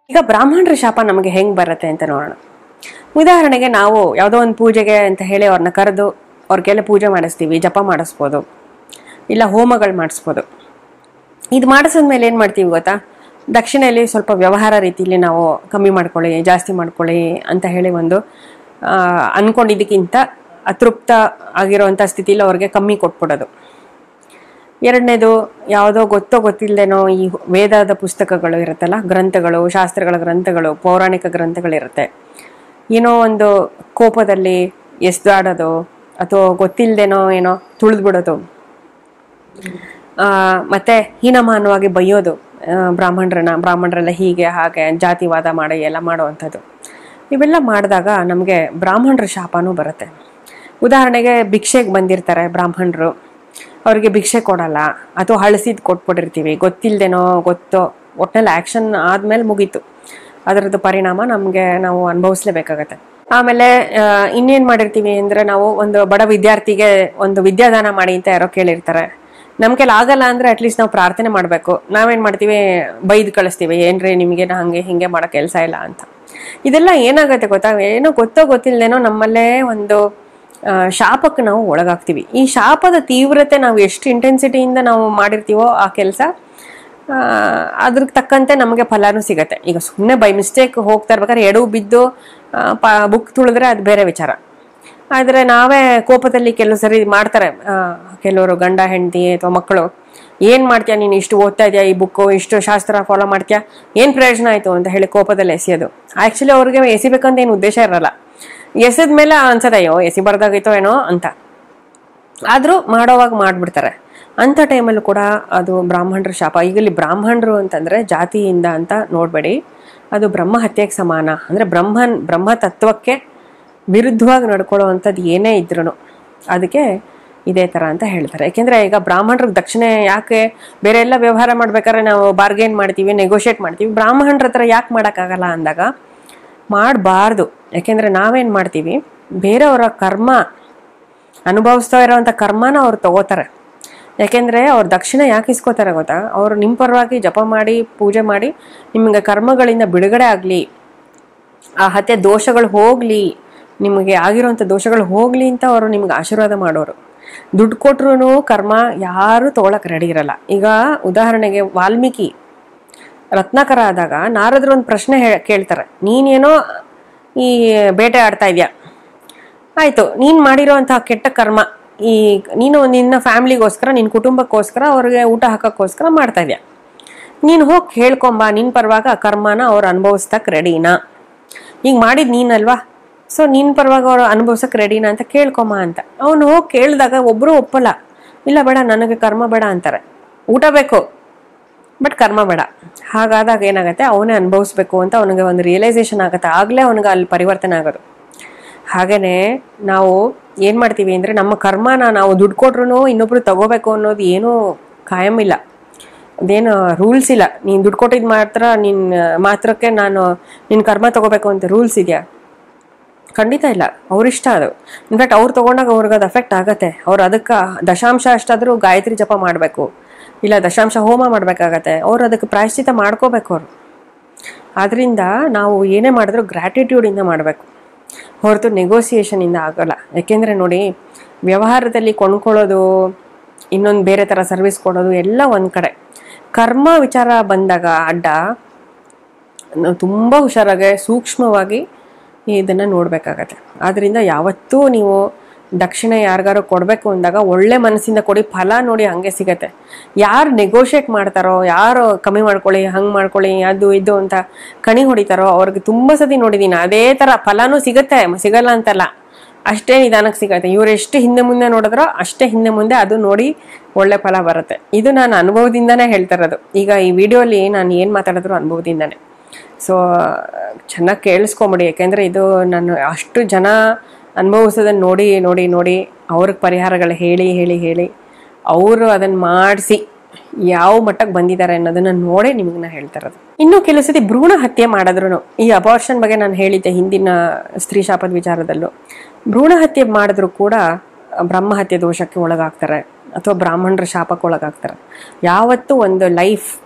ಈಗ ಬ್ರಾಹ್ಮಣರ ಶಾಪ ನಮಗೆ ಹೆಂಗ್ ಬರುತ್ತೆ ಅಂತ ನೋಡೋಣ. ಉದಾಹರಣೆಗೆ ನಾವು ಯಾವುದೋ ಒಂದು ಪೂಜೆಗೆ ಅಂತ ಹೇಳಿ ಅವ್ರನ್ನ ಕರೆದು ಅವ್ರಿಗೆಲ್ಲ ಪೂಜೆ ಮಾಡಿಸ್ತೀವಿ, ಜಪ ಮಾಡಿಸ್ಬೋದು, ಇಲ್ಲ ಹೋಮಗಳು ಮಾಡಿಸ್ಬೋದು. ಇದು ಮಾಡಿಸಿದ್ಮೇಲೆ ಏನು ಮಾಡ್ತೀವಿ ಗೊತ್ತಾ, ದಕ್ಷಿಣೆಯಲ್ಲಿ ಸ್ವಲ್ಪ ವ್ಯವಹಾರ ರೀತಿಯಲ್ಲಿ ನಾವು ಕಮ್ಮಿ ಮಾಡ್ಕೊಳ್ಳಿ, ಜಾಸ್ತಿ ಮಾಡ್ಕೊಳ್ಳಿ ಅಂತ ಹೇಳಿ ಒಂದು ಅಂದ್ಕೊಂಡಿದ್ದಕ್ಕಿಂತ ಅತೃಪ್ತ ಆಗಿರೋವಂಥ ಸ್ಥಿತಿಲಿ ಅವ್ರಿಗೆ ಕಮ್ಮಿ ಕೊಟ್ಬಿಡೋದು. ಎರಡನೇದು, ಯಾವುದೋ ಗೊತ್ತಿಲ್ಲದೇನೋ ಈ ವೇದದ ಪುಸ್ತಕಗಳು ಇರುತ್ತಲ್ಲ, ಗ್ರಂಥಗಳು, ಶಾಸ್ತ್ರಗಳ ಗ್ರಂಥಗಳು, ಪೌರಾಣಿಕ ಗ್ರಂಥಗಳಿರುತ್ತೆ, ಏನೋ ಒಂದು ಕೋಪದಲ್ಲಿ ಎಸ್ದಾಡೋದು ಅಥವಾ ಗೊತ್ತಿಲ್ಲದೇನೋ ಏನೋ ತುಳಿದ್ಬಿಡೋದು, ಮತ್ತೆ ಹೀನಮಾನವಾಗಿ ಬೈಯೋದು, ಬ್ರಾಹ್ಮಣರೆಲ್ಲ ಹೀಗೆ ಹಾಗೆ ಜಾತಿವಾದ ಮಾಡಿ ಎಲ್ಲ ಮಾಡುವಂಥದ್ದು. ಇವೆಲ್ಲ ಮಾಡಿದಾಗ ನಮಗೆ ಬ್ರಾಹ್ಮಣರ ಶಾಪನೂ ಬರುತ್ತೆ. ಉದಾಹರಣೆಗೆ ಭಿಕ್ಷೆಗೆ ಬಂದಿರ್ತಾರೆ ಬ್ರಾಹ್ಮಣರು, ಅವ್ರಿಗೆ ಭಿಕ್ಷೆ ಕೊಡಲ್ಲ ಅಥವಾ ಹಳಸಿದ್ ಕೊಟ್ಬಿಟ್ಟಿರ್ತೀವಿ, ಗೊತ್ತಿಲ್ಲದೇನೋ ಗೊತ್ತೋ ಒಟ್ಟಿನಲ್ಲಿ ಆ್ಯಕ್ಷನ್ ಆದಮೇಲೆ ಮುಗೀತು, ಅದರದ್ದು ಪರಿಣಾಮ ನಾವು ಅನುಭವಿಸ್ಲೇಬೇಕಾಗತ್ತೆ. ಆಮೇಲೆ ಇನ್ನೇನು ಮಾಡಿರ್ತೀವಿ ಅಂದರೆ, ನಾವು ಒಂದು ಬಡ ವಿದ್ಯಾರ್ಥಿಗೆ ಒಂದು ವಿದ್ಯಾದಾನ ಮಾಡಿ ಅಂತ ಯಾರೋ ಕೇಳಿರ್ತಾರೆ, ನಮ್ಮ ಕೈಲಿ ಆಗಲ್ಲ ಅಂದರೆ ಅಟ್ಲೀಸ್ಟ್ ನಾವು ಪ್ರಾರ್ಥನೆ ಮಾಡಬೇಕು. ನಾವೇನು ಮಾಡ್ತೀವಿ, ಬೈದು ಕಳಿಸ್ತೀವಿ, ಏನ್ರಿ ನಿಮಗೆ ಹಂಗೆ ಹಿಂಗೆ ಮಾಡೋ ಕೆಲಸ ಇಲ್ಲ ಅಂತ. ಇದೆಲ್ಲ ಏನಾಗುತ್ತೆ ಗೊತ್ತಾ, ಏನೋ ಗೊತ್ತಿಲ್ಲದೇನೋ ನಮ್ಮಲ್ಲೇ ಒಂದು ಶಾಪಕ್ಕೆ ನಾವು ಒಳಗಾಗ್ತೀವಿ. ಈ ಶಾಪದ ತೀವ್ರತೆ ನಾವು ಎಷ್ಟು ಇಂಟೆನ್ಸಿಟಿಯಿಂದ ನಾವು ಮಾಡಿರ್ತೀವೋ ಆ ಕೆಲಸ, ಅದ್ರಿಗೆ ತಕ್ಕಂತೆ ನಮಗೆ ಫಲನೂ ಸಿಗತ್ತೆ. ಈಗ ಸುಮ್ಮನೆ ಬೈ ಮಿಸ್ಟೇಕ್ ಹೋಗ್ತಾ ಇರ್ಬೇಕಾದ್ರೆ ಎಡವು ಬಿದ್ದು ಬುಕ್ ತುಳಿದ್ರೆ ಅದು ಬೇರೆ ವಿಚಾರ. ಆದರೆ ನಾವೇ ಕೋಪದಲ್ಲಿ ಕೆಲವು ಸರಿ ಮಾಡ್ತಾರೆ ಕೆಲವರು ಗಂಡ ಹೆಂಡತಿ ಅಥವಾ ಮಕ್ಕಳು, ಏನು ಮಾಡ್ತೀಯ ನೀನು, ಇಷ್ಟು ಓದ್ತಾ ಇದೆಯಾ, ಈ ಬುಕ್ಕು ಇಷ್ಟು ಶಾಸ್ತ್ರ ಫಾಲೋ ಮಾಡ್ತೀಯಾ, ಏನು ಪ್ರಯೋಜನ ಆಯಿತು ಅಂತ ಹೇಳಿ ಕೋಪದಲ್ಲಿ ಎಸೆಯೋದು. ಆ್ಯಕ್ಚುಲಿ ಅವ್ರಿಗೆ ಎಸಿಬೇಕಂತ ಏನು ಉದ್ದೇಶ ಇರಲ್ಲ, ಎಸೆದ ಮೇಲೆ ಅನ್ಸದಯ್ಯೋ ಎಸಿಬಾರ್ದಾಗಿತ್ತೋ ಏನೋ ಅಂತ, ಆದರೂ ಮಾಡೋವಾಗ ಮಾಡಿಬಿಡ್ತಾರೆ. ಅಂಥ ಟೈಮಲ್ಲೂ ಕೂಡ ಅದು ಬ್ರಾಹ್ಮಣರ ಶಾಪ. ಈಗಲ್ಲಿ ಬ್ರಾಹ್ಮಣರು ಅಂತಂದರೆ ಜಾತಿಯಿಂದ ಅಂತ ನೋಡಬೇಡಿ, ಅದು ಬ್ರಹ್ಮ ಹತ್ಯೆಗೆ ಸಮಾನ. ಅಂದರೆ ಬ್ರಹ್ಮ ತತ್ವಕ್ಕೆ ವಿರುದ್ಧವಾಗಿ ನಡ್ಕೊಳ್ಳೋ ಅಂಥದ್ದು ಏನೇ ಇದ್ರೂ ಅದಕ್ಕೆ ಇದೇ ಥರ ಅಂತ ಹೇಳ್ತಾರೆ. ಯಾಕೆಂದರೆ ಈಗ ಬ್ರಾಹ್ಮಣರಿಗೆ ದಕ್ಷಿಣೆ ಯಾಕೆ, ಬೇರೆ ಎಲ್ಲ ವ್ಯವಹಾರ ಮಾಡ್ಬೇಕಾದ್ರೆ ನಾವು ಬಾರ್ಗೇನ್ ಮಾಡ್ತೀವಿ, ನೆಗೋಷಿಯೇಟ್ ಮಾಡ್ತೀವಿ, ಬ್ರಾಹ್ಮಣರ ಹತ್ರ ಯಾಕೆ ಮಾಡೋಕ್ಕಾಗಲ್ಲ ಅಂದಾಗ ಮಾಡಬಾರ್ದು. ಯಾಕೆಂದರೆ ನಾವೇನು ಮಾಡ್ತೀವಿ, ಬೇರೆಯವರ ಕರ್ಮ ಅನುಭವಿಸ್ತಾ ಇರೋವಂಥ ಕರ್ಮನ ಅವ್ರು ತಗೋತಾರೆ. ಯಾಕೆಂದರೆ ಅವ್ರು ದಕ್ಷಿಣ ಯಾಕೆ ಇಸ್ಕೋತಾರೆ ಗೊತ್ತಾ, ಅವರು ನಿಮ್ಮ ಪರವಾಗಿ ಜಪ ಮಾಡಿ ಪೂಜೆ ಮಾಡಿ ನಿಮಗೆ ಕರ್ಮಗಳಿಂದ ಬಿಡುಗಡೆ ಆಗಲಿ, ಆ ಹತ್ಯೆ ದೋಷಗಳು ಹೋಗಲಿ, ನಿಮಗೆ ಆಗಿರೋವಂಥ ದೋಷಗಳು ಹೋಗಲಿ ಅಂತ ಅವರು ನಿಮ್ಗೆ ಆಶೀರ್ವಾದ ಮಾಡೋರು. ದುಡ್ಡು ಕೊಟ್ರು ಕರ್ಮ ಯಾರೂ ತೊಗೊಳಕ್ಕೆ ರೆಡಿ ಇರಲ್ಲ. ಈಗ ಉದಾಹರಣೆಗೆ ವಾಲ್ಮೀಕಿ ರತ್ನಾಕರ ಆದಾಗ ನಾರದ್ರು ಒಂದು ಪ್ರಶ್ನೆ ಕೇಳ್ತಾರೆ, ನೀನೇನೋ ಈ ಬೇಟೆ ಆಡ್ತಾ ಇದೆಯಾ, ಆಯಿತು, ನೀನು ಮಾಡಿರೋವಂತಹ ಕೆಟ್ಟ ಕರ್ಮ, ಈ ನೀನು ನಿನ್ನ ಫ್ಯಾಮ್ಲಿಗೋಸ್ಕರ, ನಿನ್ನ ಕುಟುಂಬಕ್ಕೋಸ್ಕರ, ಅವ್ರಿಗೆ ಊಟ ಹಾಕೋಕ್ಕೋಸ್ಕರ ಮಾಡ್ತಾ ಇದೆಯಾ, ನೀನು ಹೋಗಿ ಹೇಳ್ಕೊಂಬ, ನಿನ್ನ ಪರವಾಗಿ ಆ ಕರ್ಮನ ಅವ್ರು ಅನುಭವಿಸ್ತಕ್ಕೆ ರೆಡಿನಾ, ಈಗ ಮಾಡಿದ್ದು ನೀನಲ್ವಾ, ಸೊ ನಿನ್ನ ಪರವಾಗಿ ಅವ್ರು ಅನುಭವಿಸಕ್ಕೆ ರೆಡಿನಾ ಅಂತ ಕೇಳ್ಕೊಂಬ ಅಂತ. ಅವನು ಹೋಗಿ ಕೇಳಿದಾಗ ಒಬ್ಬರು ಒಪ್ಪಲ್ಲ, ಇಲ್ಲ ಬೇಡ ನನಗೆ ಕರ್ಮ ಬೇಡ ಅಂತಾರೆ, ಊಟ ಬೇಕು ಬಟ್ ಕರ್ಮ ಬೇಡ. ಹಾಗಾದಾಗ ಏನಾಗುತ್ತೆ, ಅವನೇ ಅನುಭವಿಸ್ಬೇಕು ಅಂತ ಅವನಿಗೆ ಒಂದು ರಿಯಲೈಸೇಷನ್ ಆಗುತ್ತೆ, ಆಗಲೇ ಅವನಿಗೆ ಅಲ್ಲಿ ಪರಿವರ್ತನೆ ಆಗೋದು. ಹಾಗೆಯೇ ನಾವು ಏನು ಮಾಡ್ತೀವಿ ಅಂದರೆ, ನಮ್ಮ ಕರ್ಮನ ನಾವು ದುಡ್ಡು ಕೊಟ್ರು ಇನ್ನೊಬ್ರು ತಗೋಬೇಕು ಅನ್ನೋದು ಏನೂ ಕಾಯಂ ಇಲ್ಲ, ಅದೇನು ರೂಲ್ಸ್ ಇಲ್ಲ. ನೀನು ದುಡ್ಡು ಕೊಟ್ಟಿದ್ದು ಮಾತ್ರಕ್ಕೆ ನಾನು ನಿನ್ನ ಕರ್ಮ ತಗೋಬೇಕು ಅಂತ ರೂಲ್ಸ್ ಇದೆಯಾ? ಖಂಡಿತ ಇಲ್ಲ, ಅವ್ರಿಷ್ಟ ಅದು. ಇನ್ಫ್ಯಾಕ್ಟ್ ಅವ್ರು ತೊಗೊಂಡಾಗ ಅವ್ರಿಗೆ ಅದು ಎಫೆಕ್ಟ್ ಆಗುತ್ತೆ. ಅವ್ರು ಅದಕ್ಕೆ ದಶಾಂಶ ಅಷ್ಟಾದರೂ ಗಾಯತ್ರಿ ಜಪ ಮಾಡಬೇಕು, ಇಲ್ಲ ದಶಾಂಶ ಹೋಮ ಮಾಡಬೇಕಾಗತ್ತೆ, ಅವ್ರು ಅದಕ್ಕೆ ಪ್ರಾಯಶ್ಚಿತ ಮಾಡ್ಕೋಬೇಕು ಅವರು. ಆದ್ದರಿಂದ ನಾವು ಏನೇ ಮಾಡಿದ್ರೂ ಗ್ರ್ಯಾಟಿಟ್ಯೂಡಿಂದ ಮಾಡಬೇಕು, ಹೊರತು ನೆಗೋಸಿಯೇಷನಿಂದ ಆಗೋಲ್ಲ. ಯಾಕೆಂದರೆ ನೋಡಿ, ವ್ಯವಹಾರದಲ್ಲಿ ಕೊಂಡ್ಕೊಳ್ಳೋದು, ಇನ್ನೊಂದು ಬೇರೆ ಥರ ಸರ್ವಿಸ್ ಕೊಡೋದು ಎಲ್ಲ ಒಂದು ಕಡೆ, ಕರ್ಮ ವಿಚಾರ ಬಂದಾಗ ಅಡ್ಡ ನಾವು ತುಂಬ ಹುಷಾರಾಗಿ ಸೂಕ್ಷ್ಮವಾಗಿ ಇದನ್ನು ನೋಡಬೇಕಾಗತ್ತೆ. ಆದ್ದರಿಂದ ಯಾವತ್ತೂ ನೀವು ದಕ್ಷಿಣ ಯಾರಿಗಾರು ಕೊಡಬೇಕು ಅಂದಾಗ ಒಳ್ಳೆ ಮನಸ್ಸಿಂದ ಕೊಡಿ, ಫಲ ನೋಡಿ ಹಂಗೆ ಸಿಗತ್ತೆ. ಯಾರು ನೆಗೋಷಿಯೇಟ್ ಮಾಡ್ತಾರೋ, ಯಾರು ಕಮ್ಮಿ ಮಾಡ್ಕೊಳ್ಳಿ, ಹಂಗೆ ಮಾಡ್ಕೊಳ್ಳಿ, ಅದು ಇದು ಅಂತ ಕಣಿ ಹೊಡಿತಾರೋ ಅವ್ರಿಗೆ ತುಂಬ ಸತಿ ನೋಡಿದ್ದೀನಿ ಅದೇ ಥರ ಫಲನೂ ಸಿಗುತ್ತೆ, ಸಿಗಲ್ಲ ಅಂತಲ್ಲ, ಅಷ್ಟೇ ನಿಧಾನಕ್ಕೆ ಸಿಗತ್ತೆ. ಇವ್ರು ಎಷ್ಟು ಹಿಂದೆ ಮುಂದೆ ನೋಡಿದ್ರೋ ಅಷ್ಟೇ ಹಿಂದೆ ಮುಂದೆ ಅದು ನೋಡಿ ಒಳ್ಳೆ ಫಲ ಬರುತ್ತೆ. ಇದು ನಾನು ಅನುಭವದಿಂದನೇ ಹೇಳ್ತಾ ಇರೋದು. ಈಗ ಈ ವಿಡಿಯೋಲಿ ನಾನು ಏನು ಮಾತಾಡಿದ್ರು ಅನುಭವದಿಂದನೇ. ಸೊ ಚೆನ್ನಾಗಿ ಕೇಳಿಸ್ಕೊಂಬಿಡಿ, ಯಾಕೆಂದರೆ ಇದು ನಾನು ಅಷ್ಟು ಜನ ಅನುಭವಿಸೋದನ್ನು ನೋಡಿ ನೋಡಿ ನೋಡಿ ಅವ್ರಿಗೆ ಪರಿಹಾರಗಳು ಹೇಳಿ ಹೇಳಿ ಹೇಳಿ ಅವರು ಅದನ್ನು ಮಾಡಿಸಿ ಯಾವ ಮಟ್ಟಕ್ಕೆ ಬಂದಿದ್ದಾರೆ ಅನ್ನೋದನ್ನು ನೋಡಿ ನಿಮಗೆ ನಾನು ಹೇಳ್ತಾ ಇರೋದು. ಇನ್ನೂ ಕೆಲವು ಸತಿ ಭ್ರೂಣ ಹತ್ಯೆ ಮಾಡಿದ್ರು, ಈ ಅಬಾರ್ಷನ್ ಬಗ್ಗೆ ನಾನು ಹೇಳಿದ್ದೆ ಹಿಂದಿನ ಸ್ತ್ರೀ ಶಾಪದ ವಿಚಾರದಲ್ಲೂ, ಭ್ರೂಣ ಹತ್ಯೆ ಮಾಡಿದ್ರು ಕೂಡ ಬ್ರಹ್ಮಹತ್ಯೆ ದೋಷಕ್ಕೆ ಒಳಗಾಗ್ತಾರೆ ಅಥವಾ ಬ್ರಾಹ್ಮಣರ ಶಾಪಕ್ಕೆ ಒಳಗಾಗ್ತಾರೆ. ಯಾವತ್ತೂ ಒಂದು ಲೈಫ್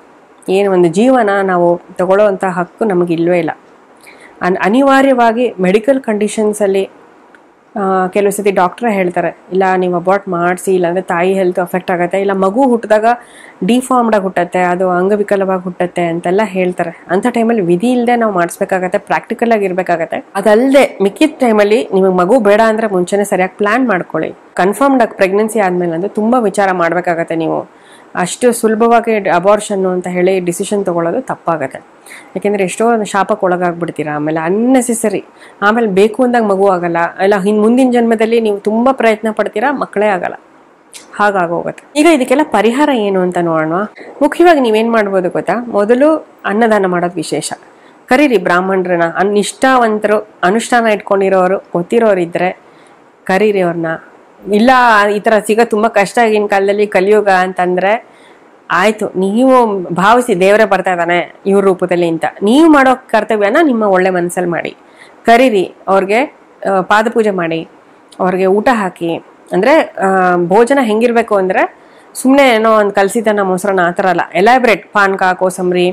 ಏನು ಒಂದು ಜೀವನ ನಾವು ತಗೊಳ್ಳೋವಂಥ ಹಕ್ಕು ನಮಗಿಲ್ವೇ ಇಲ್ಲ. ಅನಿವಾರ್ಯವಾಗಿ ಮೆಡಿಕಲ್ ಕಂಡೀಷನ್ಸಲ್ಲಿ ಕೆಲವು ಸತಿ ಡಾಕ್ಟ್ರೇ ಹೇಳ್ತಾರೆ, ಇಲ್ಲ ನೀವು ಅಬಾರ್ಟ್ ಮಾಡಿಸಿ, ಇಲ್ಲಾಂದರೆ ತಾಯಿ ಹೆಲ್ತ್ ಅಫೆಕ್ಟ್ ಆಗುತ್ತೆ, ಇಲ್ಲ ಮಗು ಹುಟ್ಟಿದಾಗ ಡಿಫಾರ್ಮ್ಡಾಗಿ ಹುಟ್ಟುತ್ತೆ, ಅದು ಅಂಗವಿಕಲವಾಗಿ ಹುಟ್ಟುತ್ತೆ ಅಂತೆಲ್ಲ ಹೇಳ್ತಾರೆ. ಅಂಥ ಟೈಮಲ್ಲಿ ವಿಧಿ ಇಲ್ಲದೆ ನಾವು ಮಾಡಿಸ್ಬೇಕಾಗತ್ತೆ, ಪ್ರಾಕ್ಟಿಕಲಾಗಿ ಇರಬೇಕಾಗತ್ತೆ. ಅದಲ್ಲದೆ ಮಿಕ್ಕಿದ ಟೈಮಲ್ಲಿ ನಿಮಗೆ ಮಗು ಬೇಡ ಅಂದರೆ ಮುಂಚೆನೇ ಸರಿಯಾಗಿ ಪ್ಲ್ಯಾನ್ ಮಾಡ್ಕೊಳ್ಳಿ. ಕನ್ಫರ್ಮ್ಡಾಗಿ ಪ್ರೆಗ್ನೆನ್ಸಿ ಆದಮೇಲೆ ಅಂದರೆ ತುಂಬ ವಿಚಾರ ಮಾಡಬೇಕಾಗತ್ತೆ. ನೀವು ಅಷ್ಟು ಸುಲಭವಾಗಿ ಅಬಾರ್ಷನ್ನು ಅಂತ ಹೇಳಿ ಡಿಸಿಷನ್ ತೊಗೊಳ್ಳೋದು ತಪ್ಪಾಗತ್ತೆ. ಯಾಕೆಂದರೆ ಎಷ್ಟೋ ಶಾಪಕ್ಕೆ ಒಳಗಾಗ್ಬಿಡ್ತೀರಾ, ಆಮೇಲೆ ಅನ್ನೆಸೆಸರಿ, ಆಮೇಲೆ ಬೇಕು ಅಂದಾಗ ಮಗು ಆಗಲ್ಲ, ಇಲ್ಲ ಮುಂದಿನ ಜನ್ಮದಲ್ಲಿ ನೀವು ತುಂಬ ಪ್ರಯತ್ನ ಪಡ್ತೀರಾ, ಮಕ್ಕಳೇ ಆಗಲ್ಲ, ಹಾಗಾಗೋಗುತ್ತೆ. ಈಗ ಇದಕ್ಕೆಲ್ಲ ಪರಿಹಾರ ಏನು ಅಂತ ನೋಡೋಣ. ಮುಖ್ಯವಾಗಿ ನೀವೇನು ಮಾಡ್ಬೋದು ಗೊತ್ತಾ, ಮೊದಲು ಅನ್ನದಾನ ಮಾಡೋದು ವಿಶೇಷ. ಕರೀರಿ ಬ್ರಾಹ್ಮಣರನ್ನ, ನಿಷ್ಠಾವಂತರು, ಅನುಷ್ಠಾನ ಇಟ್ಕೊಂಡಿರೋರು, ಗೊತ್ತಿರೋರು ಇದ್ದರೆ ಕರೀರಿ ಅವ್ರನ್ನ. ಇಲ್ಲ ಈ ಥರ ಸಿಗೋ ತುಂಬ ಕಷ್ಟ ಆಗಿನ ಕಾಲದಲ್ಲಿ ಕಲಿಯುಗ ಅಂತಂದರೆ ಆಯಿತು, ನೀವು ಭಾವಿಸಿ ದೇವರೇ ಬರ್ತಾ ಇದ್ದಾನೆ ಇವ್ರ ರೂಪದಲ್ಲಿ ಅಂತ, ನೀವು ಮಾಡೋ ಕರ್ತವ್ಯನ ನಿಮ್ಮ ಒಳ್ಳೆ ಮನಸ್ಸಲ್ಲಿ ಮಾಡಿ. ಕರೀರಿ, ಅವ್ರಿಗೆ ಪಾದಪೂಜೆ ಮಾಡಿ, ಅವ್ರಿಗೆ ಊಟ ಹಾಕಿ. ಅಂದರೆ ಭೋಜನ ಹೆಂಗಿರಬೇಕು ಅಂದರೆ ಸುಮ್ಮನೆ ಏನೋ ಒಂದು ಕಲಸಿದನ್ನ ಮೊಸರನ್ನ ಆ ಥರ ಅಲ್ಲ, ಎಲಾಬ್ರೇಟ್, ಪಾನಕ, ಕೋಸಂಬರಿ,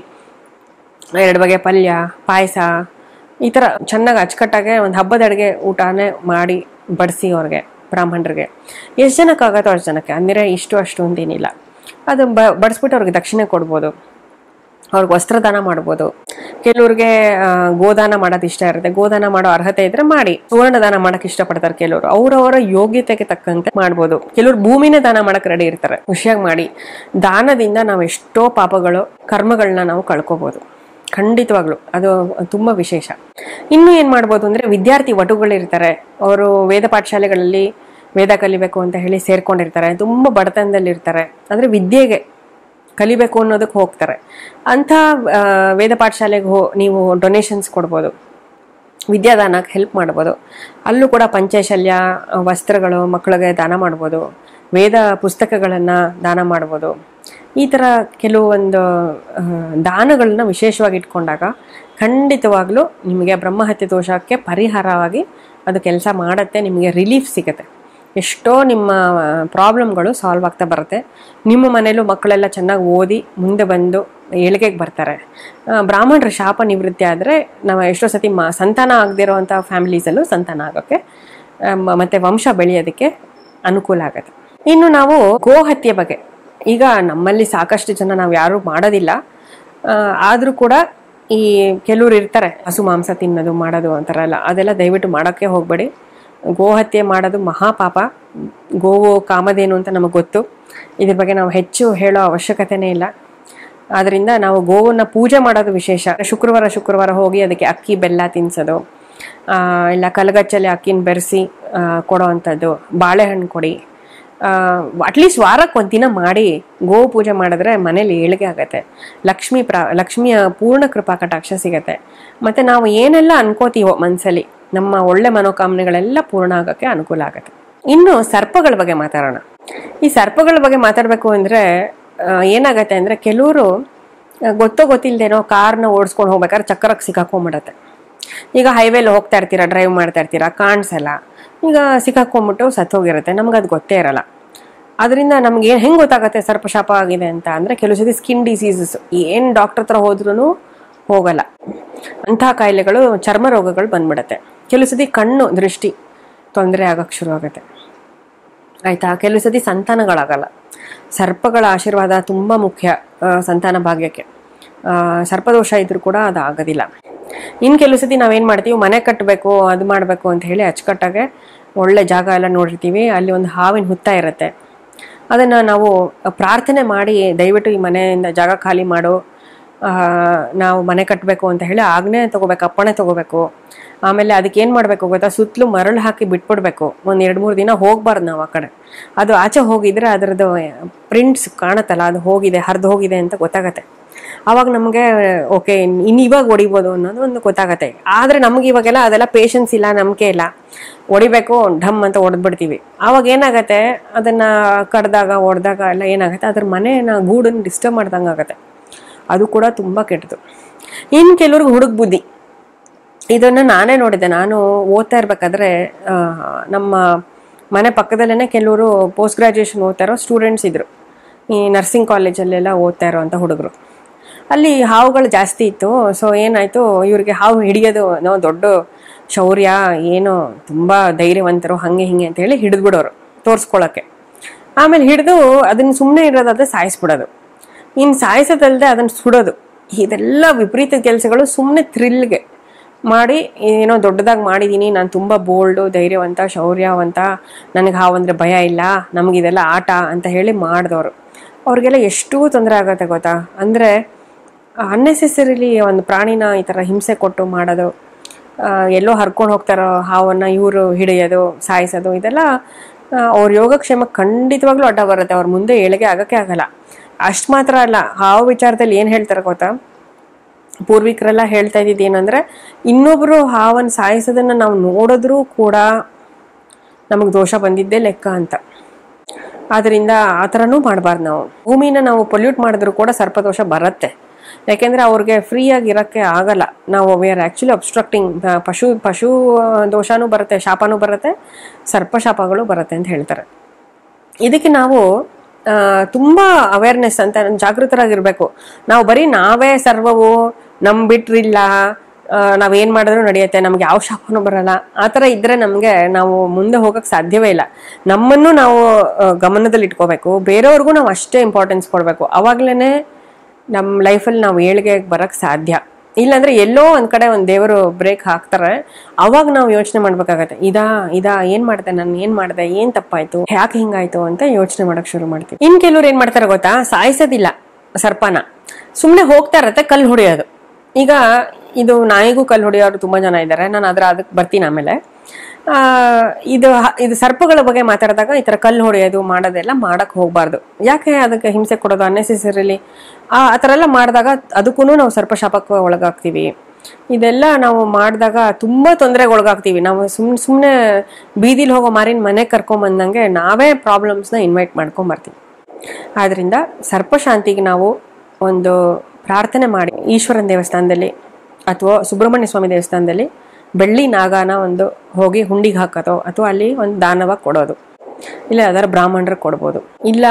2 ಬಗೆ ಪಲ್ಯ, ಪಾಯಸ, ಈ ಥರ ಚೆನ್ನಾಗಿ ಅಚ್ಚುಕಟ್ಟಾಗೆ ಒಂದು ಹಬ್ಬದ ಅಡುಗೆ ಊಟನೇ ಮಾಡಿ ಬಡಿಸಿ ಅವ್ರಿಗೆ, ಬ್ರಾಹ್ಮಣರಿಗೆ. ಎಷ್ಟು ಜನಕ್ಕಾಗತ್ತೋ ಅಷ್ಟು ಜನಕ್ಕೆ, ಅಂದರೆ ಇಷ್ಟು ಅಷ್ಟು ಅಂತೇನಿಲ್ಲ. ಅದು ಬಡಿಸ್ಬಿಟ್ಟು ಅವ್ರಿಗೆ ದಕ್ಷಿಣೆ ಕೊಡ್ಬೋದು, ಅವ್ರಿಗೆ ವಸ್ತ್ರದಾನ ಮಾಡ್ಬೋದು. ಕೆಲವ್ರಿಗೆ ಗೋದಾನ ಮಾಡೋದು ಇಷ್ಟ ಇರುತ್ತೆ, ಗೋದಾನ ಮಾಡೋ ಅರ್ಹತೆ ಇದ್ರೆ ಮಾಡಿ. ಸುವರ್ಣದಾನ ಮಾಡಕ್ಕೆ ಇಷ್ಟಪಡ್ತಾರೆ ಕೆಲವರು, ಅವರವರ ಯೋಗ್ಯತೆಗೆ ತಕ್ಕಂತೆ ಮಾಡ್ಬೋದು. ಕೆಲವರು ಭೂಮಿನೇ ದಾನ ಮಾಡಕ್ಕೆ ರೆಡಿ ಇರ್ತಾರೆ, ಖುಷಿಯಾಗಿ ಮಾಡಿ. ದಾನದಿಂದ ನಾವು ಎಷ್ಟೋ ಪಾಪಗಳು, ಕರ್ಮಗಳನ್ನ ನಾವು ಕಳ್ಕೊಬೋದು, ಖಂಡಿತವಾಗ್ಲು ಅದು ತುಂಬ ವಿಶೇಷ. ಇನ್ನೂ ಏನು ಮಾಡ್ಬೋದು ಅಂದರೆ, ವಿದ್ಯಾರ್ಥಿ ವಟುಗಳಿರ್ತಾರೆ, ಅವರು ವೇದ ಪಾಠಶಾಲೆಗಳಲ್ಲಿ ವೇದ ಕಲಿಬೇಕು ಅಂತ ಹೇಳಿ ಸೇರ್ಕೊಂಡಿರ್ತಾರೆ, ತುಂಬ ಬಡತನದಲ್ಲಿರ್ತಾರೆ, ಅಂದರೆ ವಿದ್ಯೆಗೆ ಕಲಿಬೇಕು ಅನ್ನೋದಕ್ಕೆ ಹೋಗ್ತಾರೆ. ಅಂಥ ವೇದ ಪಾಠಶಾಲೆಗೆ ನೀವು ಡೊನೇಷನ್ಸ್ ಕೊಡ್ಬೋದು, ವಿದ್ಯಾದಾನಕ್ಕೆ ಹೆಲ್ಪ್ ಮಾಡ್ಬೋದು. ಅಲ್ಲೂ ಕೂಡ ಪಂಚಶಲ್ಯ, ವಸ್ತ್ರಗಳು ಮಕ್ಕಳಿಗೆ ದಾನ ಮಾಡ್ಬೋದು, ವೇದ ಪುಸ್ತಕಗಳನ್ನು ದಾನ ಮಾಡ್ಬೋದು. ಈ ಥರ ಕೆಲವೊಂದು ದಾನಗಳನ್ನ ವಿಶೇಷವಾಗಿ ಇಟ್ಕೊಂಡಾಗ ಖಂಡಿತವಾಗ್ಲೂ ನಿಮಗೆ ಬ್ರಹ್ಮಹತ್ಯೆ ದೋಷಕ್ಕೆ ಪರಿಹಾರವಾಗಿ ಅದು ಕೆಲಸ ಮಾಡುತ್ತೆ, ನಿಮಗೆ ರಿಲೀಫ್ ಸಿಗುತ್ತೆ. ಎಷ್ಟೋ ನಿಮ್ಮ ಪ್ರಾಬ್ಲಮ್ಗಳು ಸಾಲ್ವ್ ಆಗ್ತಾ ಬರುತ್ತೆ. ನಿಮ್ಮ ಮನೇಲೂ ಮಕ್ಕಳೆಲ್ಲ ಚೆನ್ನಾಗಿ ಓದಿ ಮುಂದೆ ಬಂದು ಏಳಿಗೆಗೆ ಬರ್ತಾರೆ. ಬ್ರಾಹ್ಮಣರ ಶಾಪ ನಿವೃತ್ತಿ ಆದರೆ ನಾವು ಎಷ್ಟೋ ಸತಿ ಸಂತಾನ ಆಗದಿರೋವಂಥ ಫ್ಯಾಮಿಲೀಸಲ್ಲೂ ಸಂತಾನ ಆಗೋಕ್ಕೆ ಮತ್ತು ವಂಶ ಬೆಳೆಯೋದಕ್ಕೆ ಅನುಕೂಲ ಆಗುತ್ತೆ. ಇನ್ನು ನಾವು ಗೋಹತ್ಯೆ ಬಗ್ಗೆ, ಈಗ ನಮ್ಮಲ್ಲಿ ಸಾಕಷ್ಟು ಜನ ನಾವು ಯಾರೂ ಮಾಡೋದಿಲ್ಲ, ಆದರೂ ಕೂಡ ಈ ಕೆಲವ್ರು ಇರ್ತಾರೆ ಹಸು ಮಾಂಸ ತಿನ್ನೋದು ಮಾಡೋದು ಅಂತಾರಲ್ಲ, ಅದೆಲ್ಲ ದಯವಿಟ್ಟು ಮಾಡೋಕ್ಕೆ ಹೋಗಬೇಡಿ. ಗೋಹತ್ಯೆ ಮಾಡೋದು ಮಹಾಪಾಪ. ಗೋವು ಕಾಮಧೇನು ಅಂತ ನಮಗೆ ಗೊತ್ತು, ಇದ್ರ ಬಗ್ಗೆ ನಾವು ಹೆಚ್ಚು ಹೇಳೋ ಅವಶ್ಯಕತೆನೇ ಇಲ್ಲ. ಆದ್ದರಿಂದ ನಾವು ಗೋವನ್ನು ಪೂಜೆ ಮಾಡೋದು ವಿಶೇಷ. ಶುಕ್ರವಾರ ಹೋಗಿ ಅದಕ್ಕೆ ಅಕ್ಕಿ ಬೆಲ್ಲ ತಿನ್ನಿಸೋದು, ಇಲ್ಲ ಕಲಗಚ್ಚಲ್ಲಿ ಅಕ್ಕಿನ ಬೆರೆಸಿ ಕೊಡೋ ಅಂಥದ್ದು, ಬಾಳೆಹಣ್ಣು ಕೊಡಿ. ಅಟ್ಲೀಸ್ಟ್ ವಾರಕ್ಕೆ ಒಂದು ದಿನ ಮಾಡಿ ಗೋ ಪೂಜೆ ಮಾಡಿದ್ರೆ ಮನೇಲಿ ಏಳಿಗೆ ಆಗುತ್ತೆ, ಲಕ್ಷ್ಮಿಯ ಪೂರ್ಣ ಕೃಪಾ ಕಟಾಕ್ಷ ಸಿಗತ್ತೆ. ಮತ್ತು ನಾವು ಏನೆಲ್ಲ ಅನ್ಕೋತೀವೋ ಮನಸ್ಸಲ್ಲಿ, ನಮ್ಮ ಒಳ್ಳೆ ಮನೋಕಾಮನೆಗಳೆಲ್ಲ ಪೂರ್ಣ ಆಗೋಕ್ಕೆ ಅನುಕೂಲ ಆಗುತ್ತೆ. ಇನ್ನು ಸರ್ಪಗಳ ಬಗ್ಗೆ ಮಾತಾಡೋಣ. ಈ ಸರ್ಪಗಳ ಬಗ್ಗೆ ಮಾತಾಡಬೇಕು ಅಂದರೆ ಏನಾಗತ್ತೆ ಅಂದರೆ, ಕೆಲವರು ಗೊತ್ತಿಲ್ಲದೇನೋ ಕಾರ್ನ ಓಡಿಸ್ಕೊಂಡು ಹೋಗ್ಬೇಕಾದ್ರೆ ಚಕ್ರಕ್ಕೆ ಸಿಕ್ಕಾಕೊಂಡ್ಬಿಡತ್ತೆ. ಈಗ ಹೈವೇಲಿ ಹೋಗ್ತಾ ಇರ್ತೀರಾ, ಡ್ರೈವ್ ಮಾಡ್ತಾ ಇರ್ತೀರಾ, ಕಾಣಿಸಲ್ಲ, ಈಗ ಸಿಕ್ಕಾಕೊಂಡ್ಬಿಟ್ಟು ಸತ್ತೋಗಿರುತ್ತೆ, ನಮ್ಗೆ ಅದು ಗೊತ್ತೇ ಇರಲ್ಲ. ಅದರಿಂದ ನಮ್ಗೆ ಹೆಂಗೆ ಗೊತ್ತಾಗುತ್ತೆ ಸರ್ಪಶಾಪ ಆಗಿದೆ ಅಂತ ಅಂದರೆ, ಕೆಲವು ಸತಿ ಸ್ಕಿನ್ ಡಿಸೀಸಸ್ ಏನು ಡಾಕ್ಟರ್ ಹತ್ರ ಹೋದ್ರೂ ಹೋಗಲ್ಲ, ಅಂಥ ಕಾಯಿಲೆಗಳು, ಚರ್ಮ ರೋಗಗಳು ಬಂದ್ಬಿಡುತ್ತೆ. ಕೆಲವು ಸತಿ ಕಣ್ಣು ದೃಷ್ಟಿ ತೊಂದರೆ ಆಗೋಕ್ಕೆ ಶುರು ಆಗುತ್ತೆ, ಆಯಿತಾ. ಕೆಲವು ಸತಿ ಸಂತಾನಗಳಾಗಲ್ಲ. ಸರ್ಪಗಳ ಆಶೀರ್ವಾದ ತುಂಬ ಮುಖ್ಯ ಸಂತಾನ ಭಾಗ್ಯಕ್ಕೆ. ಸರ್ಪದೋಷ ಇದ್ರೂ ಕೂಡ ಅದು ಆಗೋದಿಲ್ಲ. ಇನ್ನು ಕೆಲವು ಸತಿ ನಾವೇನು ಮಾಡ್ತೀವಿ, ಮನೆ ಕಟ್ಟಬೇಕು, ಅದು ಮಾಡಬೇಕು ಅಂತ ಹೇಳಿ ಅಚ್ಚುಕಟ್ಟಾಗೆ ಒಳ್ಳೆ ಜಾಗ ಎಲ್ಲ ನೋಡಿರ್ತೀವಿ, ಅಲ್ಲಿ ಒಂದು ಹಾವಿನ ಹುತ್ತ ಇರುತ್ತೆ. ಅದನ್ನು ನಾವು ಪ್ರಾರ್ಥನೆ ಮಾಡಿ, ದಯವಿಟ್ಟು ಈ ಮನೆಯಿಂದ ಜಾಗ ಖಾಲಿ ಮಾಡು, ನಾವು ಮನೆ ಕಟ್ಟಬೇಕು ಅಂತ ಹೇಳಿ ಆಜ್ಞೆ ತೊಗೋಬೇಕು, ಅಪ್ಪಣೆ ತೊಗೋಬೇಕು. ಆಮೇಲೆ ಅದಕ್ಕೆ ಏನು ಮಾಡಬೇಕು ಗೊತ್ತಾ, ಸುತ್ತಲೂ ಮರಳು ಹಾಕಿ ಬಿಟ್ಬಿಡ್ಬೇಕು. ಒಂದು 2-3 ದಿನ ಹೋಗ್ಬಾರ್ದು ನಾವು ಆ ಕಡೆ. ಅದು ಆಚೆ ಹೋಗಿದ್ರೆ ಅದರದ್ದು ಪ್ರಿಂಟ್ಸ್ ಕಾಣುತ್ತಲ್ಲ, ಅದು ಹೋಗಿದೆ, ಹರಿದು ಹೋಗಿದೆ ಅಂತ ಗೊತ್ತಾಗತ್ತೆ. ಆವಾಗ ನಮಗೆ ಓಕೆ, ಇನ್ನು ಇವಾಗ ಹೊಡಿಬೋದು ಅನ್ನೋದು ಒಂದು ಗೊತ್ತಾಗತ್ತೆ. ಆದರೆ ನಮ್ಗೆ ಇವಾಗೆಲ್ಲ ಅದೆಲ್ಲ ಪೇಷನ್ಸ್ ಇಲ್ಲ, ನಂಬಿಕೆ ಇಲ್ಲ, ಹೊಡಿಬೇಕು ಢಮ್ ಅಂತ ಹೊಡೆದ್ಬಿಡ್ತೀವಿ. ಆವಾಗ ಏನಾಗತ್ತೆ, ಅದನ್ನು ಕಡ್ದಾಗ ಹೊಡೆದಾಗ ಎಲ್ಲ ಏನಾಗುತ್ತೆ, ಅದ್ರ ಮನೆಯ ಗೂಡನ್ನು ಡಿಸ್ಟರ್ಬ್ ಮಾಡ್ದಂಗೆ ಆಗುತ್ತೆ. ಅದು ಕೂಡ ತುಂಬ ಕೆಟ್ಟದು. ಇನ್ನು ಕೆಲವ್ರಿಗೆ ಹುಡುಗ ಬುದ್ಧಿ, ಇದನ್ನು ನಾನೇ ನೋಡಿದ್ದೆ. ನಾನು ಓದ್ತಾ ಇರಬೇಕಾದ್ರೆ ನಮ್ಮ ಮನೆ ಪಕ್ಕದಲ್ಲೇ ಕೆಲವರು ಪೋಸ್ಟ್ ಗ್ರ್ಯಾಜುಯೇಷನ್ ಓದ್ತಾ ಇರೋ ಸ್ಟೂಡೆಂಟ್ಸ್ ಇದ್ದರು, ಈ ನರ್ಸಿಂಗ್ ಕಾಲೇಜಲ್ಲೆಲ್ಲ ಓದ್ತಾ ಇರೋವಂಥ ಹುಡುಗರು. ಅಲ್ಲಿ ಹಾವುಗಳು ಜಾಸ್ತಿ ಇತ್ತು. ಸೊ ಏನಾಯ್ತು, ಇವ್ರಿಗೆ ಹಾವು ಹಿಡಿಯೋದು ದೊಡ್ಡ ಶೌರ್ಯ, ಏನೋ ತುಂಬ ಧೈರ್ಯವಂತರು, ಹಂಗೆ ಹಿಂಗೆ ಅಂತ ಹೇಳಿ ಹಿಡಿದ್ಬಿಡೋರು ತೋರಿಸ್ಕೊಳಕ್ಕೆ. ಆಮೇಲೆ ಹಿಡಿದು ಅದನ್ನ ಸುಮ್ಮನೆ ಇರೋದಾದ್ರೆ ಸಾಯಿಸ್ಬಿಡೋದು, ಇನ್ನು ಸಾಯಿಸೋದಲ್ಲದೆ ಅದನ್ನು ಸುಡೋದು. ಇದೆಲ್ಲ ವಿಪರೀತ ಕೆಲಸಗಳು ಸುಮ್ಮನೆ ಥ್ರಿಲ್ಗೆ ಮಾಡಿ, ಏನೋ ದೊಡ್ಡದಾಗಿ ಮಾಡಿದ್ದೀನಿ, ನಾನು ತುಂಬ ಬೋಲ್ಡು, ಧೈರ್ಯವಂತ, ಶೌರ್ಯವಂತ, ನನಗೆ ಹಾವಂದರೆ ಭಯ ಇಲ್ಲ, ನಮಗಿದೆಲ್ಲ ಆಟ ಅಂತ ಹೇಳಿ ಮಾಡಿದವರು ಅವ್ರಿಗೆಲ್ಲ ಎಷ್ಟು ತೊಂದರೆ ಆಗುತ್ತೆ ಗೊತ್ತಾ. ಅಂದರೆ ಅನ್ನೆಸೆಸರಿಲಿ ಒಂದು ಪ್ರಾಣಿನ ಈ ಥರ ಹಿಂಸೆ ಕೊಟ್ಟು ಮಾಡೋದು, ಎಲ್ಲೋ ಹರ್ಕೊಂಡು ಹೋಗ್ತಾರೋ ಹಾವನ್ನು ಇವರು ಹಿಡಿಯೋದು, ಸಾಯಿಸೋದು, ಇದೆಲ್ಲ ಅವ್ರ ಯೋಗಕ್ಷೇಮಕ್ಕೆ ಖಂಡಿತವಾಗ್ಲೂ ಅಡ್ಡ ಬರುತ್ತೆ. ಅವ್ರ ಮುಂದೆ ಏಳಿಗೆ ಆಗೋಕ್ಕೆ ಆಗಲ್ಲ. ಅಷ್ಟು ಮಾತ್ರ ಅಲ್ಲ, ಹಾವು ವಿಚಾರದಲ್ಲಿ ಏನು ಹೇಳ್ತಾರೆ ಗೊತ್ತಾ, ಪೂರ್ವಿಕರೆಲ್ಲ ಹೇಳ್ತಾ ಇದ್ದಿದ್ದು ಏನಂದರೆ, ಇನ್ನೊಬ್ಬರು ಹಾವನ್ನು ಸಾಯಿಸೋದನ್ನು ನಾವು ನೋಡಿದ್ರೂ ಕೂಡ ನಮಗೆ ದೋಷ ಬಂದಿದ್ದೇ ಲೆಕ್ಕ ಅಂತ. ಆದ್ದರಿಂದ ಆ ಥರನೂ ಮಾಡಬಾರ್ದು. ನಾವು ಭೂಮಿನ ನಾವು ಪೊಲ್ಯೂಟ್ ಮಾಡಿದ್ರೂ ಕೂಡ ಸರ್ಪದೋಷ ಬರುತ್ತೆ. ಯಾಕೆಂದರೆ ಅವ್ರಿಗೆ ಫ್ರೀಯಾಗಿ ಇರೋಕ್ಕೆ ಆಗಲ್ಲ. ನಾವು ವಿ ಆರ್ ಆ್ಯಕ್ಚುಲಿ ಅಬ್ಸ್ಟ್ರಕ್ಟಿಂಗ್. ಪಶು ದೋಷನೂ ಬರುತ್ತೆ, ಶಾಪನೂ ಬರುತ್ತೆ, ಸರ್ಪಶಾಪಗಳು ಬರುತ್ತೆ ಅಂತ ಹೇಳ್ತಾರೆ. ಇದಕ್ಕೆ ನಾವು ತುಂಬ ಅವೇರ್ನೆಸ್ ಅಂತ ಜಾಗೃತರಾಗಿರ್ಬೇಕು. ನಾವು ಬರೀ ನಾವೇ ಸರ್ವವು, ನಮ್ಮ ಬಿಟ್ರಿಲ್ಲ, ನಾವೇನು ಮಾಡಿದ್ರೂ ನಡೆಯುತ್ತೆ, ನಮ್ಗೆ ಯಾವ ಶಾಪನೂ ಬರಲ್ಲ, ಆ ಥರ ಇದ್ದರೆ ನಮಗೆ ನಾವು ಮುಂದೆ ಹೋಗೋಕ್ಕೆ ಸಾಧ್ಯವೇ ಇಲ್ಲ. ನಮ್ಮನ್ನು ನಾವು ಗಮನದಲ್ಲಿ ಇಟ್ಕೋಬೇಕು, ಬೇರೆಯವ್ರಿಗೂ ನಾವು ಅಷ್ಟೇ ಇಂಪಾರ್ಟೆನ್ಸ್ ಕೊಡಬೇಕು. ಆವಾಗಲೇ ನಮ್ಮ ಲೈಫಲ್ಲಿ ನಾವು ಏಳಿಗೆ ಬರೋಕ್ಕೆ ಸಾಧ್ಯ. ಇಲ್ಲಾಂದರೆ ಎಲ್ಲೋ ಒಂದು ಕಡೆ ಒಂದು ದೇವರು ಬ್ರೇಕ್ ಹಾಕ್ತಾರೆ, ಅವಾಗ ನಾವು ಯೋಚನೆ ಮಾಡ್ಬೇಕಾಗತ್ತೆ, ಇದಾ ಏನು ಮಾಡಿದೆ ನಾನು, ಏನು ಮಾಡಿದೆ, ಏನು ತಪ್ಪಾಯಿತು, ಯಾಕೆ ಹಿಂಗಾಯ್ತು ಅಂತ ಯೋಚನೆ ಮಾಡೋಕ್ಕೆ ಶುರು ಮಾಡ್ತೀವಿ. ಇನ್ನು ಕೆಲವ್ರು ಏನು ಮಾಡ್ತಾರೆ ಗೊತ್ತಾ, ಸಾಯಿಸೋದಿಲ್ಲ ಸರ್ಪನ, ಸುಮ್ಮನೆ ಹೋಗ್ತಾ ಇರತ್ತೆ ಕಲ್ಲು ಹೊಡೆಯೋದು. ಈಗ ಇದು ನಾಯಿಗೂ ಕಲ್ಲು ಹೊಡೆಯೋರು ತುಂಬ ಜನ ಇದ್ದಾರೆ, ನಾನು ಅದಕ್ಕೆ ಬರ್ತೀನಿ ಆಮೇಲೆ. ಇದು ಸರ್ಪಗಳ ಬಗ್ಗೆ ಮಾತಾಡಿದಾಗ ಈ ಥರ ಕಲ್ಲು ಹೊಡೆಯೋದು ಮಾಡೋದೆಲ್ಲ ಮಾಡೋಕ್ಕೆ ಹೋಗಬಾರ್ದು. ಯಾಕೆ ಅದಕ್ಕೆ ಹಿಂಸೆ ಕೊಡೋದು ಅನ್ನೆಸೆಸರಿಲಿ? ಆ ಥರ ಎಲ್ಲ ಮಾಡಿದಾಗ ಅದಕ್ಕೂ ನಾವು ಸರ್ಪಶಾಪಕ್ಕೆ ಒಳಗಾಗ್ತೀವಿ. ಇದೆಲ್ಲ ನಾವು ಮಾಡಿದಾಗ ತುಂಬ ತೊಂದರೆಗೆ ಒಳಗಾಗ್ತೀವಿ. ನಾವು ಸುಮ್ಮನೆ ಬೀದಿಲಿ ಹೋಗೋ ಮಾರಿನ ಮನೆಗೆ ಕರ್ಕೊಂಬಂದಂಗೆ ನಾವೇ ಪ್ರಾಬ್ಲಮ್ಸ್ನ ಇನ್ವೈಟ್ ಮಾಡ್ಕೊಂಬರ್ತೀವಿ. ಆದ್ದರಿಂದ ಸರ್ಪಶಾಂತಿಗೆ ನಾವು ಒಂದು ಪ್ರಾರ್ಥನೆ ಮಾಡಿ ಈಶ್ವರನ ದೇವಸ್ಥಾನದಲ್ಲಿ ಅಥವಾ ಸುಬ್ರಹ್ಮಣ್ಯ ಸ್ವಾಮಿ ದೇವಸ್ಥಾನದಲ್ಲಿ ಬೆಳ್ಳಿ ನಾಗನ ಒಂದು ಹೋಗಿ ಹುಂಡಿಗೆ ಹಾಕೋದು, ಅಥವಾ ಅಲ್ಲಿ ಒಂದು ದಾನವಾಗಿ ಕೊಡೋದು, ಇಲ್ಲ ಯಾವ್ದಾರು ಬ್ರಾಹ್ಮಣರಿಗೆ ಕೊಡ್ಬೋದು. ಇಲ್ಲ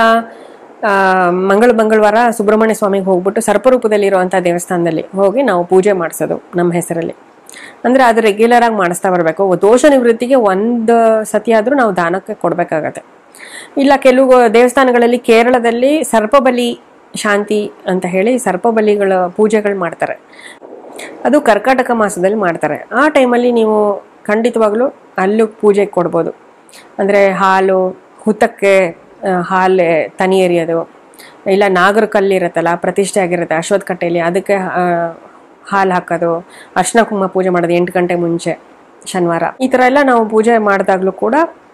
ಮಂಗಳವಾರ ಸುಬ್ರಹ್ಮಣ್ಯ ಸ್ವಾಮಿಗೆ ಹೋಗ್ಬಿಟ್ಟು ಸರ್ಪರೂಪದಲ್ಲಿರುವಂಥ ದೇವಸ್ಥಾನದಲ್ಲಿ ಹೋಗಿ ನಾವು ಪೂಜೆ ಮಾಡಿಸೋದು ನಮ್ಮ ಹೆಸರಲ್ಲಿ. ಅಂದರೆ ಅದು ರೆಗ್ಯುಲರ್ ಆಗಿ ಮಾಡಿಸ್ತಾ ಬರಬೇಕು. ದೋಷ ನಿವೃತ್ತಿಗೆ ಒಂದು ಸತಿ ಆದರೂ ನಾವು ದಾನಕ್ಕೆ ಕೊಡಬೇಕಾಗತ್ತೆ. ಇಲ್ಲ ಕೆಲವು ದೇವಸ್ಥಾನಗಳಲ್ಲಿ ಕೇರಳದಲ್ಲಿ ಸರ್ಪಬಲಿ ಶಾಂತಿ ಅಂತ ಹೇಳಿ ಸರ್ಪಬಲಿಗಳ ಪೂಜೆಗಳು ಮಾಡ್ತಾರೆ. ಅದು ಕರ್ಕಾಟಕ ಮಾಸದಲ್ಲಿ ಮಾಡ್ತಾರೆ. ಆ ಟೈಮಲ್ಲಿ ನೀವು ಖಂಡಿತವಾಗ್ಲೂ ಅಲ್ಲೂ ಪೂಜೆಗೆ ಕೊಡ್ಬೋದು. ಅಂದರೆ ಹಾಲು, ಹುತ್ತಕ್ಕೆ ಹಾಲು ತನಿ ಎರಿಯೋದು, ಇಲ್ಲ ನಾಗರ ಕಲ್ಲಿರುತ್ತಲ್ಲ ಪ್ರತಿಷ್ಠೆ ಆಗಿರುತ್ತೆ ಅಶ್ವತ್ಥ ಕಟ್ಟೆಯಲ್ಲಿ, ಅದಕ್ಕೆ ಹಾಲು ಹಾಕೋದು, ಅರ್ಶಿನ ಕುಂಕುಮ ಪೂಜೆ ಮಾಡೋದು 8 ಗಂಟೆ ಮುಂಚೆ ಶನಿವಾರ. ಈ ಥರ ಎಲ್ಲ ನಾವು ಪೂಜೆ ಮಾಡಿದಾಗಲೂ ಕೂಡ